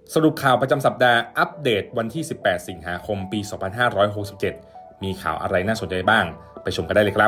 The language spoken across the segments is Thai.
สรุปข่าวประจำสัปดาห์อัปเดตวันที่ 18 สิงหาคม ปี 2567 มีข่าวอะไรน่าสนใจบ้างไปชมกันได้เลยครับ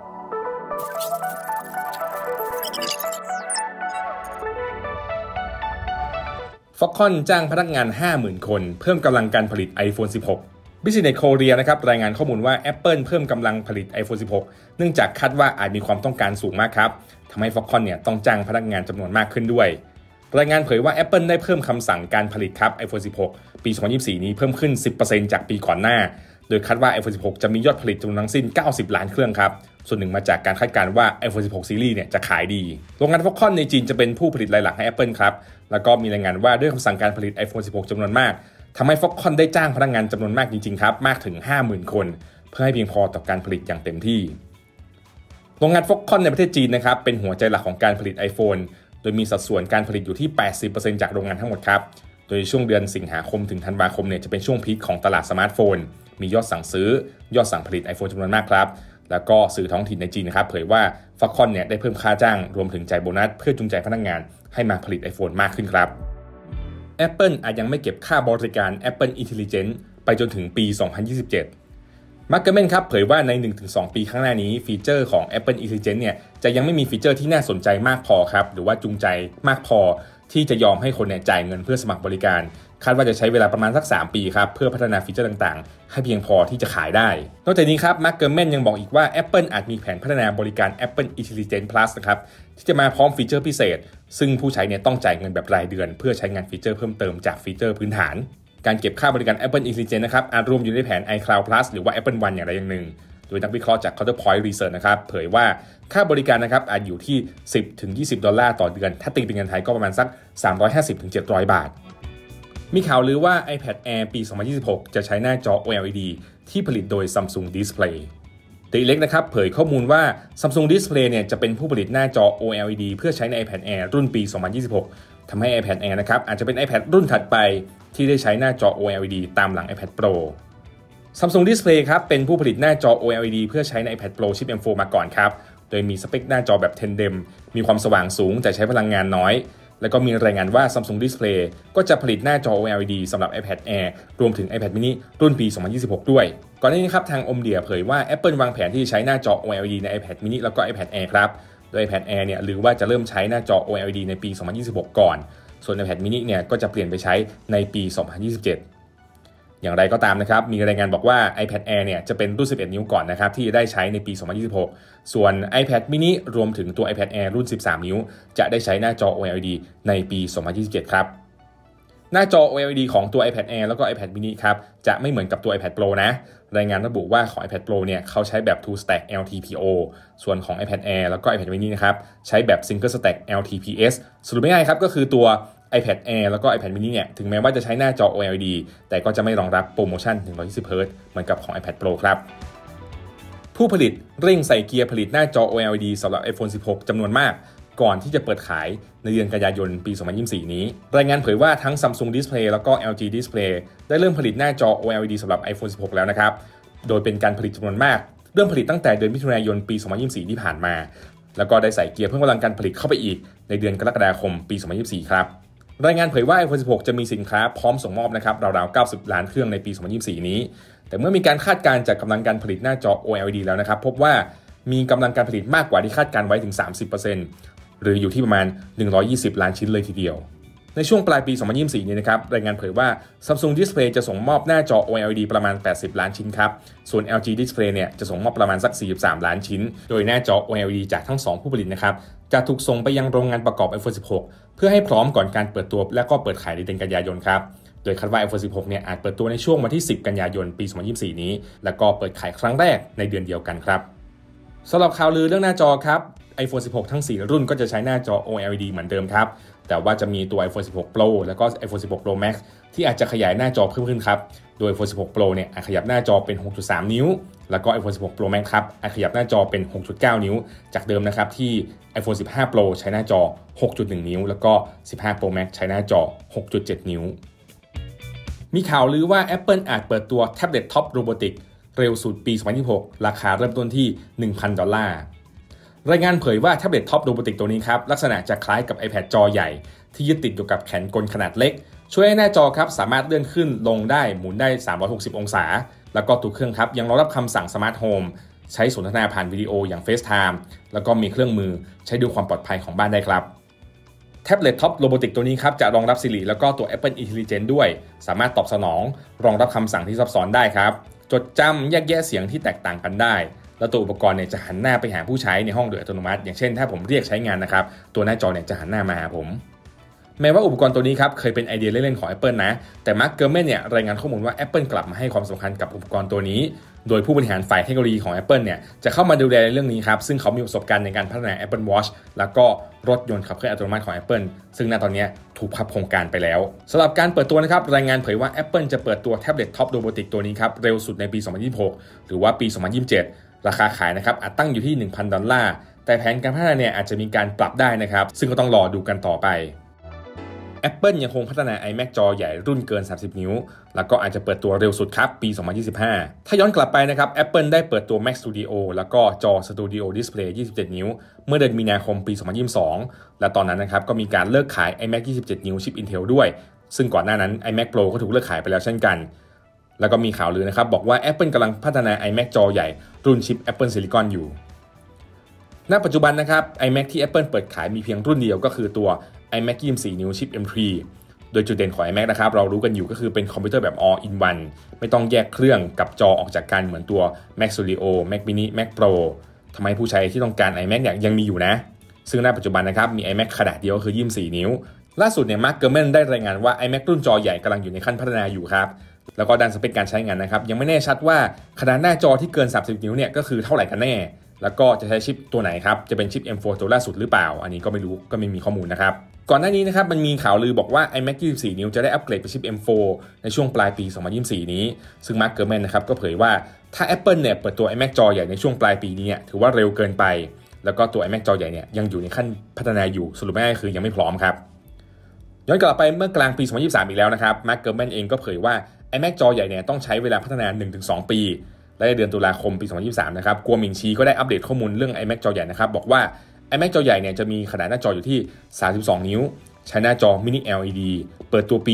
Foxconn จ้างพนักงาน 50,000 คนเพิ่มกำลังการผลิต iPhone 16 Business Korea นะครับรายงานข้อมูลว่า Apple เพิ่มกำลังผลิต iPhone 16 เนื่องจากคาดว่าอาจมีความต้องการสูงมากครับทำให้ Foxconn ต้องจ้างพนักงานจำนวนมากขึ้นด้วยรายงานเผยว่า Apple ได้เพิ่มคำสั่งการผลิตครับ iPhone 16 ปี 2024 นี้เพิ่มขึ้น 10% จากปีก่อนหน้าโดยคาดว่า iPhone 16 จะมียอดผลิตจำนวนทั้งสิ้น 90 ล้านเครื่องครับส่วนหนึ่งมาจากการคาดการณ์ว่า iPhone 16 ซีรีส์จะขายดีโรงงาน Foxconn ในจีนจะเป็นผู้ผลิตรายหลักให้ Apple ครับแล้วก็มีรายงานว่าด้วยคำสั่งการผลิต iPhone 16 จำนวนมากทำให้ Foxconn ได้จ้างพนักงานจำนวนมากจริงๆครับมากถึง 50,000 คนเพื่อให้เพียงพอต่อการผลิตอย่างเต็มที่โรงงาน Foxconn ในประเทศจีนนะครับเป็นหัวใจหลักของการผลิต iPhone โดยมีสัดส่วนการผลิตอยู่ที่ 80% จากโรงงานทั้งหมดครับโดยช่วงเดือนสิงหาคมถึงธันวาคมจะเป็นช่วงพีคของตลาดสมาร์ทโฟนมียอดสั่งซื้อยอดสั่งผลิต iPhone จำนวนมากครับแล้วก็สื่อท้องถิ่นในจีนนะครับเผยว่า Foxconn ได้เพิ่มค่าจ้างรวมถึงจ่ายโบนัสเพื่อจูงใจพนักงานให้มาผลิต iPhone มากขึ้นครับ Apple อาจยังไม่เก็บค่าบริการ Apple Intelligence ไปจนถึงปี 2027 มาร์คเกอร์แมนครับเผยว่าใน 1-2 ปีข้างหน้านี้ฟีเจอร์ของ Apple Intelligence จะยังไม่มีฟีเจอร์ที่น่าสนใจมากพอครับหรือว่าจูงใจมากพอที่จะยอมให้คนจ่ายเงินเพื่อสมัครบริการคาดว่าจะใช้เวลาประมาณสัก 3 ปีครับเพื่อพัฒนาฟีเจอร์ต่างๆให้เพียงพอที่จะขายได้นอกจากนี้ครับมาร์คเกอร์แมนยังบอกอีกว่า Apple อาจมีแผนพัฒนาบริการ Apple Intelligence Plus นะครับที่จะมาพร้อมฟีเจอร์พิเศษซึ่งผู้ใช้ต้องจ่ายเงินแบบรายเดือนเพื่อใช้งานฟีเจอร์เพิ่มเติมจากฟีเจอร์พื้นฐานการเก็บค่าบริการ Apple Intelligence นะครับอาจรวมอยู่ในแผน iCloud Plus หรือว่า Apple One อย่างใดอย่างหนึ่งโดยนักวิเคราะห์จาก Counterpoint Research นะครับเผยว่าค่าบริการนะครับอาจอยู่ที่ $10-$20 ต่อเดือนถ้าตีเป็นเงินไทยก็ประมาณสัก $350-$700 บาทมีข่าวลือว่า iPad Air ปี 2026 จะใช้หน้าจอ OLED ที่ผลิตโดย Samsung Display The Elect นะครับเผยข้อมูลว่า Samsung Display จะเป็นผู้ผลิตหน้าจอ OLED เพื่อใช้ใน iPad Air รุ่นปี 2026 ทำให้ iPad Air นะครับอาจจะเป็น iPad รุ่นถัดไปที่ได้ใช้หน้าจอ OLED ตามหลัง iPad Pro Samsung Display ครับเป็นผู้ผลิตหน้าจอ OLED เพื่อใช้ใน iPad Pro ชิป M4 มาก่อนครับโดยมีสเปคหน้าจอแบบ Tandem มีความสว่างสูงแต่ใช้พลังงานน้อยแล้วก็มีรายงานว่า Samsung Display ก็จะผลิตหน้าจอ OLED สำหรับ iPad Air รวมถึง iPad mini รุ่นปี 2026 ด้วยก่อนหน้านี้ครับทาง Omdia เผยว่า Apple วางแผนที่จะใช้หน้าจอ OLED ใน iPad mini แล้วก็ iPad Air ครับโดย iPad Air หรือว่าจะเริ่มใช้หน้าจอ OLED ในปี 2026 ก่อนส่วน iPad mini ก็จะเปลี่ยนไปใช้ในปี 2027อย่างไรก็ตามนะครับมีรายงานบอกว่า iPad Air จะเป็นรุ่น 11 นิ้วก่อนนะครับที่ได้ใช้ในปี 2026 ส่วน iPad mini รวมถึงตัว iPad Air รุ่น 13 นิ้วจะได้ใช้หน้าจอ OLED ในปี 2027 ครับหน้าจอ OLED ของตัว iPad Air แล้วก็ iPad mini ครับจะไม่เหมือนกับตัว iPad Pro นะรายงานระบุว่าของ iPad Pro เขาใช้แบบ Two Stack LTPO ส่วนของ iPad Air แล้วก็ iPad mini นะครับใช้แบบ Single Stack LTPS สรุปง่ายๆครับก็คือตัวiPad Air แล้วก็ iPad mini ถึงแม้ว่าจะใช้หน้าจอ OLED แต่ก็จะไม่รองรับโปรโมชั่น 120Hz เหมือนกับของ iPad Pro ครับผู้ผลิตเร่งใส่เกียร์ผลิตหน้าจอ OLED สำหรับ iPhone 16 จำนวนมากก่อนที่จะเปิดขายในเดือนกันยายนปี 2024 นี้รายงานเผยว่าทั้ง Samsung Display แล้วก็ LG Display ได้เริ่มผลิตหน้าจอ OLED สำหรับ iPhone 16 แล้วนะครับโดยเป็นการผลิตจำนวนมากเริ่มผลิตตั้งแต่เดือนมิถุนายนปี 2024 ที่ผ่านมาแล้วก็ได้ใส่เกียร์เพิ่มกำลังการผลิตเข้าไปอีกในเดือนกรกฎาคมปี 2024 ครับรายงานเผยว่า iPhone 16 จะมีสินค้าพร้อมส่งมอบนะครับราวๆ 90 ล้านเครื่องในปี 2024 นี้แต่เมื่อมีการคาดการณ์จากกำลังการผลิตหน้าจอ OLED แล้วนะครับพบว่ามีกำลังการผลิตมากกว่าที่คาดการไว้ถึง 30% หรืออยู่ที่ประมาณ 120 ล้านชิ้นเลยทีเดียวในช่วงปลายปี 2024 นี้นะครับรายงานเผยว่า Samsung Display จะส่งมอบหน้าจอ OLED ประมาณ 80 ล้านชิ้นครับส่วน LG Display จะส่งมอบประมาณสัก 43 ล้านชิ้นโดยหน้าจอ OLED จากทั้ง2ผู้ผลิตนะครับจะถูกส่งไปยังโรงงานประกอบ iPhone 16 เพื่อให้พร้อมก่อนการเปิดตัวและก็เปิดขายในเดือนกันยายนครับโดยคาดว่า iPhone 16 อาจเปิดตัวในช่วงวันที่ 10 กันยายนปี 2024 นี้แล้วก็เปิดขายครั้งแรกในเดือนเดียวกันครับสำหรับข่าวลือเรื่องหน้าจอครับ iPhone 16 ทั้ง 4 รุ่นก็จะใช้หน้าจอ OLED เหมือนเดิมครับแต่ว่าจะมีตัว iPhone 16 Pro แล้วก็ iPhone 16 Pro Max ที่อาจจะขยายหน้าจอเพิ่มขึ้นครับโดย iPhone 16 Pro อาจขยับหน้าจอเป็น 6.3 นิ้วแล้วก็ iPhone 16 Pro Max ครับอาจขยับหน้าจอเป็น 6.9 นิ้วจากเดิมนะครับที่ iPhone 15 Pro ใช้หน้าจอ 6.1 นิ้วแล้วก็ 15 Pro Max ใช้หน้าจอ 6.7 นิ้วมีข่าวลือว่า Apple อาจเปิดตัวแท็บเล็ตท็อปโรบอติกเร็วสุดปี 2026 ราคาเริ่มต้นที่ $1,000 รายงานเผยว่าแท็บเล็ตท็อปโรบอติกตัวนี้ครับลักษณะจะคล้ายกับ iPad จอใหญ่ที่ยึดติดอยู่กับแขนกลขนาดเล็กช่วยให้หน้าจอครับสามารถเลื่อนขึ้นลงได้หมุนได้360องศาแล้วก็ตัวเครื่องครับยังรองรับคำสั่งสมาร์ทโฮมใช้สนทนาผ่านวิดีโออย่าง FaceTime แล้วก็มีเครื่องมือใช้ดูความปลอดภัยของบ้านได้ครับแท็บเล็ตท็อปโรบอติกตัวนี้ครับจะรองรับ Siri แล้วก็ตัว Apple Intelligence ด้วยสามารถตอบสนองรองรับคำสั่งที่ซับซ้อนได้ครับจดจำแยกแยะเสียงที่แตกต่างกันได้แล้วตัวอุปกรณ์เนี่ยจะหันหน้าไปหาผู้ใช้ในห้องโดยอัตโนมัติอย่างเช่นถ้าผมเรียกใช้งานนะครับตัวหน้าจอเนี่ยจะหันหน้ามาหาผมแม้ว่าอุปกรณ์ตัวนี้ครับเคยเป็นไอเดียเล่นๆของ Apple นะแต่มาร์ค เกอร์แมนเนี่ยรายงานข้อมูลว่า Apple กลับมาให้ความสำคัญกับอุปกรณ์ตัวนี้โดยผู้บริหารฝ่ายเทคโนโลยีของ Apple เนี่ยจะเข้ามาดูแลในเรื่องนี้ครับซึ่งเขามีประสบการณ์ในการพัฒนา Apple Watch แล้วก็รถยนต์ขับเคลื่อนอัตโนมัติของ Apple ซึ่งณตอนนี้ถูกพับโครงการไปแล้วสำหรับการเปิดตัวนะครับรายงานเผยว่า Apple จะเปิดตัวแท็บเล็ตท็อปโรบอติกตัวนี้ครับเร็วสุดในปี 2026 หรือว่าปี 2027 ราคาขายนะครับอาจตั้งอยู่ที่ $1,000 แต่แผนการพัฒนาเนี่ยอาจจะมีการปรับได้นะครับซึ่งก็ต้องรอดูกันต่อไปApple ยังคงพัฒนา iMac จอใหญ่รุ่นเกิน30นิ้วแล้วก็อาจจะเปิดตัวเร็วสุดครับปี2025ถ้าย้อนกลับไปนะครับ Apple ได้เปิดตัว Mac Studio แล้วก็จอ Studio Display 27 นิ้วเมื่อเดือนมีนาคมปี2022และตอนนั้นนะครับก็มีการเลิกขาย iMac 27 นิ้วชิป Intel ด้วยซึ่งก่อนหน้านั้น iMac Pro ก็ถูกเลิกขายไปแล้วเช่นกันแล้วก็มีข่าวลือนะครับบอกว่า Apple กำลังพัฒนา iMac จอใหญ่รุ่นชิป Apple Silicon อยู่ณปัจจุบันนะครับ iMac ที่ Apple เปิดขายมีเพียงรุ่นเดียวก็คือตัวiMac 24 นิ้วชิป M3 โดยจุดเด่นของ iMac นะครับเรารู้กันอยู่ก็คือเป็นคอมพิวเตอร์แบบ all in one ไม่ต้องแยกเครื่องกับจอออกจากกันเหมือนตัว Mac Studio Mac Mini Mac Pro ทำให้ผู้ใช้ที่ต้องการ iMac เนี่ยยังมีอยู่นะซึ่งณปัจจุบันนะครับมี iMac ขนาดเดียวก็คือ24 นิ้วล่าสุดเนี่ยมาร์ค เกอร์แมนได้รายงานว่า iMac รุ่นจอใหญ่กำลังอยู่ในขั้นพัฒนาอยู่ครับแล้วก็ด้านสเปคการใช้งานนะครับยังไม่แน่ชัดว่าขนาดหน้าจอที่เกิน30นิ้วเนี่ยก็คือเท่าไหร่กันแน่แล้วก็จะใช้ชิปตัวไหนครับจะเป็นชิป M4 ตัวล่าสุดหรือเปล่าอันนี้ก็ไม่รู้ก็ไม่มีข้อมูลนะครับก่อนหน้านี้นะครับมันมีข่าวลือบอกว่า iMac 24 นิ้วจะได้อัปเกรดไปชิป M4 ในช่วงปลายปี 2024 นี้ซึ่งมาร์ค เกอร์แมนนะครับก็เผยว่าถ้า Apple เนี่ยเปิดตัว iMac จอใหญ่ในช่วงปลายปีนี้ถือว่าเร็วเกินไปแล้วก็ตัว iMac จอใหญ่เนี่ยยังอยู่ในขั้นพัฒนาอยู่สรุปง่ายๆคือยังไม่พร้อมครับย้อนกลับไปเมื่อกลางปี 2023 อีกแล้วนะครับมาร์ค เกอร์แมนเองก็เผยว่า iMac จอใหญ่เนี่ยต้องใช้เวลาพัฒนา 1-2 ปีและในเดือนตุลาคมปี 2023 นะครับกัวหมิงชีก็ได้อัปเดตข้อมูลเรื่อง iMac จอใหญ่นะครับบอกว่า iMac จอใหญ่เนี่ยจะมีขนาดหน้าจออยู่ที่ 32 นิ้วใช้หน้าจอ Mini LED เปิดตัวปี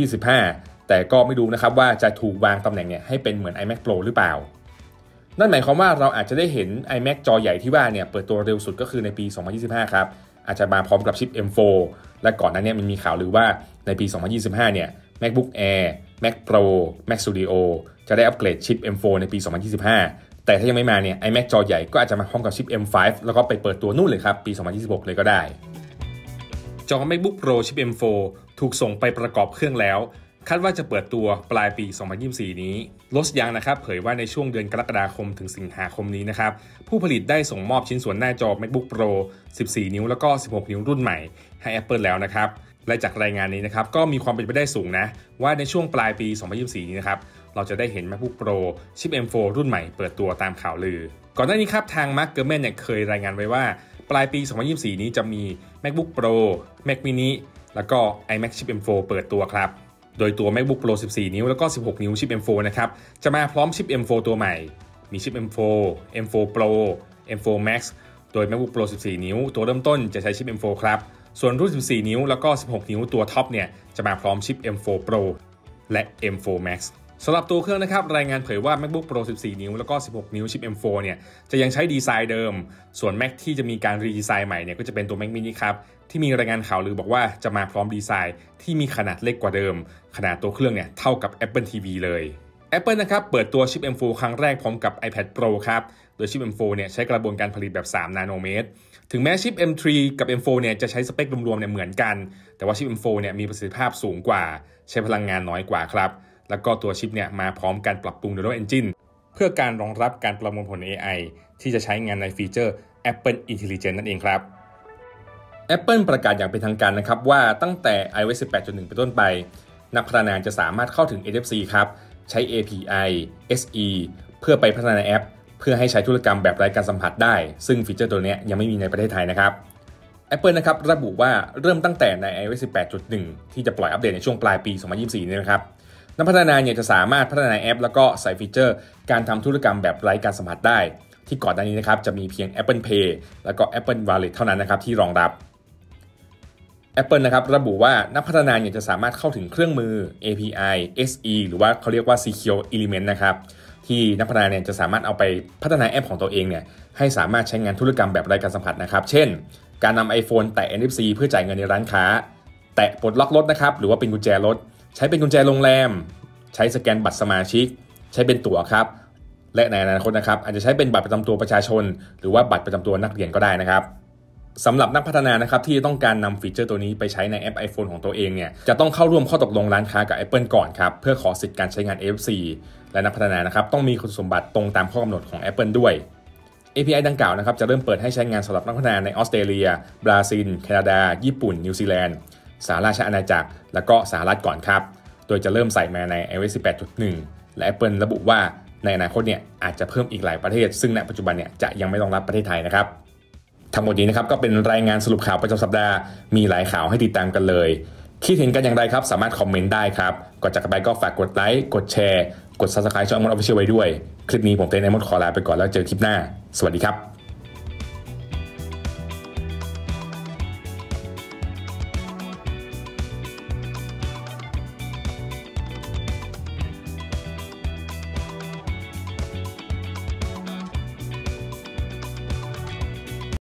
2025 แต่ก็ไม่รู้นะครับว่าจะถูกวางตำแหน่งเนี่ยให้เป็นเหมือน iMac Pro หรือเปล่านั่นหมายความว่าเราอาจจะได้เห็น iMac จอใหญ่ที่ว่าเนี่ยเปิดตัวเร็วสุดก็คือในปี 2025 ครับอาจจะมาพร้อมกับชิป M4 และก่อนหน้านี้มันมีข่าวลือว่าในปี 2025 เนี่ย MacBook Air Mac Pro Mac Studio จะได้อัปเกรดชิป M4 ในปี 2025 แต่ถ้ายังไม่มาเนี่ย iMac จอใหญ่ก็อาจจะมาพร้อมกับชิป M5 แล้วก็ไปเปิดตัวนู่นเลยครับปี 2026 เลยก็ได้จอ MacBook Pro ชิป M4 ถูกส่งไปประกอบเครื่องแล้วคาดว่าจะเปิดตัวปลายปี 2024 นี้ลสยังนะครับเผยว่าในช่วงเดือนกรกฎาคมถึงสิงหาคมนี้นะครับผู้ผลิตได้ส่งมอบชิ้นส่วนหน้าจอ MacBook Pro 14 นิ้วแล้วก็ 16 นิ้วรุ่นใหม่ให้ Apple แล้วนะครับและจากรายงานนี้นะครับก็มีความเป็นไปได้สูงนะว่าในช่วงปลายปี 2024 นี้นะครับเราจะได้เห็น MacBook Pro ชิป M4 รุ่นใหม่เปิดตัวตามข่าวลือก่อนหน้านี้ครับทางมาร์ค เกอร์แมนเนี่ยเคยรายงานไว้ว่าปลายปี 2024 นี้จะมี MacBook Pro Mac Mini แล้วก็ iMac ชิป M4 เปิดตัวครับโดยตัว MacBook Pro 14 นิ้วแล้วก็ 16 นิ้วชิป M4 นะครับจะมาพร้อมชิป M4 ตัวใหม่มีชิป M4 M4 Pro M4 Max โดย MacBook Pro 14 นิ้วตัวเริ่มต้นจะใช้ชิป M4 ครับส่วนรุ่น 14 นิ้วแล้วก็ 16 นิ้วตัวท็อปเนี่ยจะมาพร้อมชิป M4 Pro และ M4 Max สำหรับตัวเครื่องนะครับรายงานเผยว่า MacBook Pro 14 นิ้วแล้วก็ 16 นิ้วชิป M4 เนี่ยจะยังใช้ดีไซน์เดิมส่วน Mac ที่จะมีการรีดีไซน์ใหม่เนี่ยก็จะเป็นตัว Mac Mini ครับที่มีรายงานข่าวลือบอกว่าจะมาพร้อมดีไซน์ที่มีขนาดเล็กกว่าเดิมขนาดตัวเครื่องเนี่ยเท่ากับ Apple TV เลย Apple นะครับเปิดตัวชิป M4 ครั้งแรกพร้อมกับ iPad Pro ครับโดยชิป M4 เนี่ยใช้กระบวนการผลิตแบบ3นาโนเมตรถึงแม้ชิป M3 กับ M4 เนี่ยจะใช้สเปครวมๆเนี่ยเหมือนกันแต่ว่าชิป M4 เนี่ยมีประสิทธิภาพสูงกว่าใช้พลังงานน้อยกว่าครับแล้วก็ตัวชิปเนี่ยมาพร้อมการปรับปรุง Neural Engine เพื่อการรองรับการประมวลผล AI ที่จะใช้งานในฟีเจอร์ Apple Intelligence นั่นเองครับ Apple ประกาศอย่างเป็นทางการนะครับว่าตั้งแต่ iOS 18.1 เป็นต้นไปนักพัฒนาจะสามารถเข้าถึง NFC ครับใช้ API SE เพื่อไปพัฒนาแอปเพื่อให้ใช้ธุรกรรมแบบไร้การสัมผัสได้ซึ่งฟีเจอร์ตัวนี้ยังไม่มีในประเทศไทยนะครับ Apple นะครับระบุว่าเริ่มตั้งแต่ใน iOS 18.1 ที่จะปล่อยอัปเดตในช่วงปลายปี 2024 นี้นะครับนักพัฒนาเนี่ยจะสามารถพัฒนาแอปแล้วก็ใส่ฟีเจอร์การทำธุรกรรมแบบไร้การสัมผัสได้ที่ก่อนหน้านี้นะครับจะมีเพียง Apple Pay แล้วก็ Apple Wallet เท่านั้นนะครับที่รองรับ Apple นะครับระบุว่านักพัฒนาจะสามารถเข้าถึงเครื่องมือ API SE หรือว่าเขาเรียกว่า Secure Element นะครับที่นักพัฒนาจะสามารถเอาไปพัฒนาแอปของตัวเองให้สามารถใช้งานธุรกรรมแบบไร้การสัมผัสนะครับเช่นการนำ iPhone แตะ NFC เพื่อจ่ายเงินในร้านค้าแตะปลดล็อกรถนะครับหรือว่าเป็นกุญแจรถใช้เป็นกุญแจโรงแรมใช้สแกนบัตรสมาชิกใช้เป็นตั๋วครับและในอนาคตนะครับอาจจะใช้เป็นบัตรประจำตัวประชาชนหรือว่าบัตรประจำตัวนักเรียนก็ได้นะครับสำหรับนักพัฒนานะครับที่ต้องการนำฟีเจอร์ตัวนี้ไปใช้ในแอป iPhone ของตัวเองจะต้องเข้าร่วมข้อตกลงร้านค้ากับ Apple ก่อนครับเพื่อขอสิทธิ์การใช้งาน NFC และนักพัฒนานะครับต้องมีคุณสมบัติตรงตามข้อกำหนดของ Apple ด้วย API ดังกล่าวนะครับจะเริ่มเปิดให้ใช้งานสำหรับนักพัฒนาในออสเตรเลียบราซิลแคนาดาญี่ปุ่นนิวซีแลนด์สหราชอาณาจักรและก็สหรัฐก่อนครับโดยจะเริ่มใส่มาใน iOS 18.1 และ Apple ระบุว่าในอนาคตอาจจะเพิ่มอีกหลายประเทศซึ่งณปัจจุบันจะยังไม่รองรับประเทศไทยนะครับทั้งหมดนี้นะครับก็เป็นรายงานสรุปข่าวประจำสัปดาห์มีหลายข่าวให้ติดตามกันเลยคิดเห็นกันอย่างไรครับสามารถคอมเมนต์ได้ครับก่อนจากกันไปก็ฝากกดไลค์กดแชร์กด Subscribe ช่องมดออฟฟิเชียลไว้ด้วยคลิปนี้ผมเต้นในมดขอลาไปก่อนแล้วเจอคลิปหน้าสวัสดีครับ